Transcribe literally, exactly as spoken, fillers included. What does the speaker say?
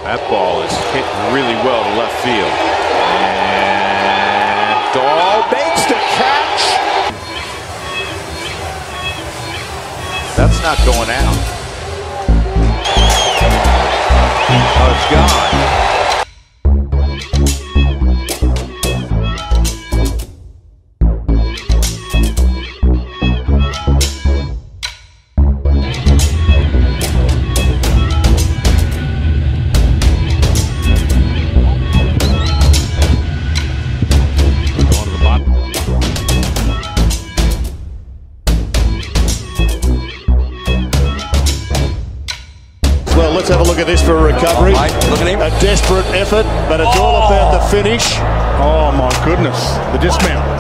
That ball is hit really well to left field. And Dahl makes the catch. That's not going out. Oh, it's gone. Well, let's have a look at this for a recovery. Oh, mate, look at him. A desperate effort, but it's oh. all about the finish. Oh my goodness, the dismount.